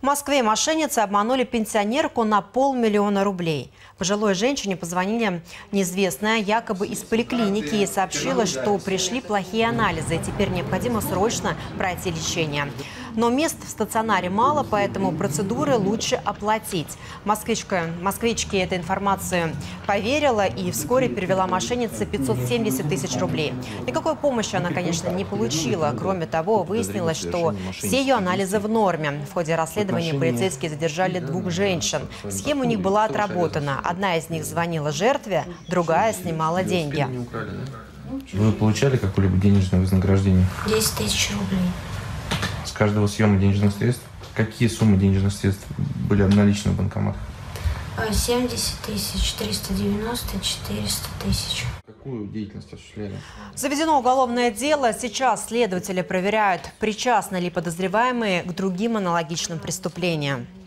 В Москве мошенницы обманули пенсионерку на 500 000 рублей. Пожилой женщине позвонили неизвестная якобы из поликлиники и сообщила, что пришли плохие анализы и теперь необходимо срочно пройти лечение. Но мест в стационаре мало, поэтому процедуры лучше оплатить. Москвичке этой информации поверила и вскоре перевела мошеннице 570 000 рублей. Никакой помощи она, конечно, не получила. Кроме того, выяснилось, что все ее анализы в норме. В ходе расследования полицейские задержали 2 женщин. Схема у них была отработана. Одна из них звонила жертве, другая снимала деньги. Вы получали какое-либо денежное вознаграждение? 10 000 рублей. С каждого съема денежных средств? Какие суммы денежных средств были наличны в банкоматах? 70 000, 390, 400 000. Какую деятельность осуществляли? Заведено уголовное дело. Сейчас следователи проверяют, причастны ли подозреваемые к другим аналогичным преступлениям.